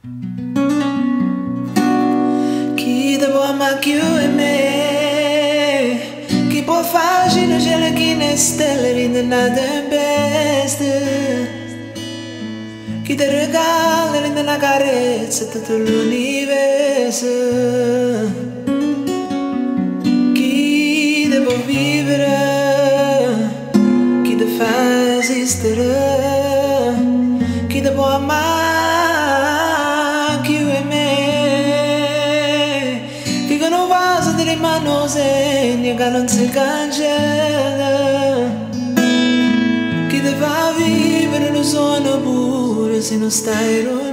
Chi te può amare più e me? Chi può farci una cielo che ne stelle rinde una tempesta? Chi ti regala rinde una carezza tutto l'universo? Chi te può vivere? Chi ti fa esistere? Chi ti può amare più e me? Chi con un vaso di rimano segna che non si cancella? Chi ti fa vivere lo suono pure se non stai